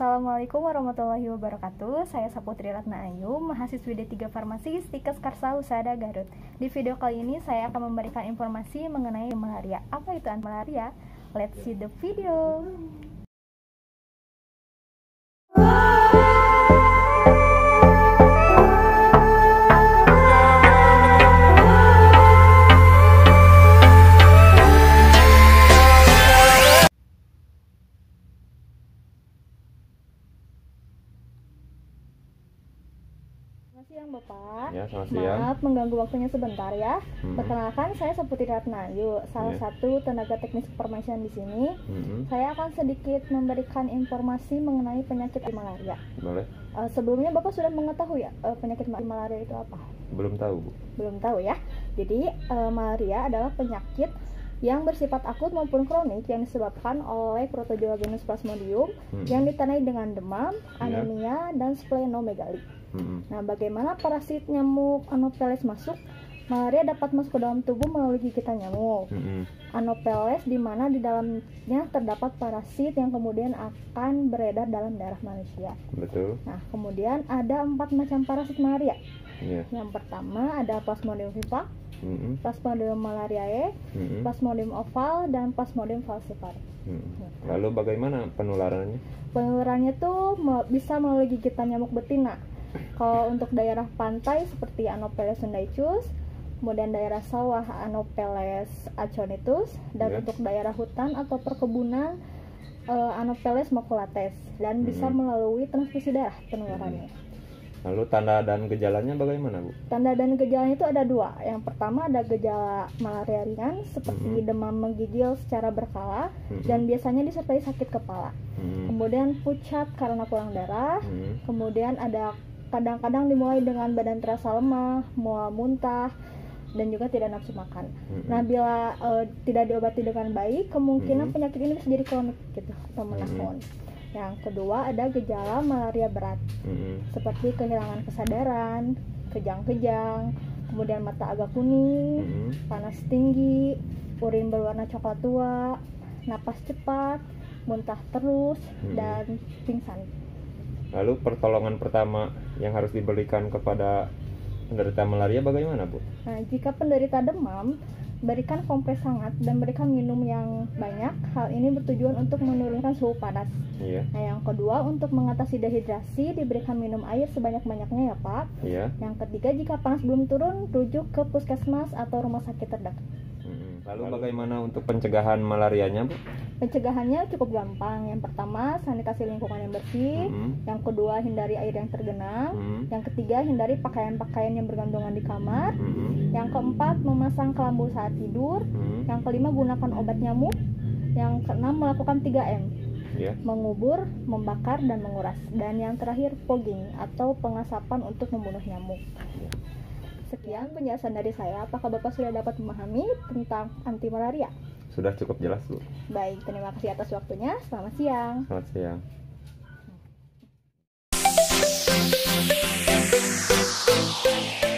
Assalamualaikum warahmatullahi wabarakatuh. Saya Saputri Ratna Ayu, mahasiswi D3 Farmasi Stikes Karsa Husada Garut. Di video kali ini saya akan memberikan informasi mengenai malaria. Apa itu malaria? Let's see the video. Selamat siang Bapak. Ya, selamat siang. Maaf mengganggu waktunya sebentar ya. Perkenalkan, saya Saputri Ratna Ayu, salah satu tenaga teknis kefarmasian di sini. Saya akan sedikit memberikan informasi mengenai penyakit malaria. Boleh. Sebelumnya Bapak sudah mengetahui ya penyakit malaria itu apa? Belum tahu, Bu. Belum tahu ya. Jadi malaria adalah penyakit yang bersifat akut maupun kronik yang disebabkan oleh Protozoa genus Plasmodium yang ditandai dengan demam, anemia, dan splenomegali. Nah, bagaimana parasit nyamuk Anopheles masuk? Malaria dapat masuk ke dalam tubuh melalui gigitan nyamuk Anopheles, di mana di dalamnya terdapat parasit yang kemudian akan beredar dalam darah manusia. Betul. Nah, kemudian ada 4 macam parasit malaria. Iya. Yang pertama ada Plasmodium vivax, Plasmodium malariae, Plasmodium oval, dan Plasmodium falciparum. Lalu bagaimana penularannya? Penularannya tuh bisa melalui gigitan nyamuk betina. Kalau untuk daerah pantai seperti Anopheles sundaicus, kemudian daerah sawah Anopheles aconitus, dan untuk daerah hutan atau perkebunan Anopheles maculates, dan bisa melalui transfusi darah penularannya. Lalu tanda dan gejalanya bagaimana, Bu? Tanda dan gejalanya itu ada 2. Yang pertama ada gejala malaria ringan seperti demam menggigil secara berkala dan biasanya disertai sakit kepala. Kemudian pucat karena kurang darah. Kemudian ada kadang-kadang dimulai dengan badan terasa lemah, mual muntah, dan juga tidak nafsu makan. Nah, bila tidak diobati dengan baik, kemungkinan penyakit ini bisa jadi kronik gitu atau menahun. Yang kedua ada gejala malaria berat, seperti kehilangan kesadaran, kejang-kejang, kemudian mata agak kuning, panas tinggi, urin berwarna coklat tua, napas cepat, muntah terus, dan pingsan. Lalu pertolongan pertama yang harus diberikan kepada penderita malaria bagaimana, Bu? Nah, jika penderita demam, berikan kompres hangat dan berikan minum yang banyak. Hal ini bertujuan untuk menurunkan suhu panas. Nah, yang kedua, untuk mengatasi dehidrasi, diberikan minum air sebanyak-banyaknya ya Pak. Yang ketiga, jika panas belum turun, rujuk ke puskesmas atau rumah sakit terdekat. Lalu bagaimana untuk pencegahan malarianya, Bu? Pencegahannya cukup gampang. Yang pertama, sanitasi lingkungan yang bersih. Yang kedua, hindari air yang tergenang. Yang ketiga, hindari pakaian-pakaian yang bergantungan di kamar. Yang keempat, memasang kelambu saat tidur. Yang kelima, gunakan obat nyamuk. Yang keenam, melakukan 3M. Mengubur, membakar, dan menguras. Dan yang terakhir, fogging atau pengasapan untuk membunuh nyamuk. Sekian penjelasan dari saya. Apakah Bapak sudah dapat memahami tentang anti malaria? Sudah cukup jelas, Bu. Baik, terima kasih atas waktunya. Selamat siang. Selamat siang.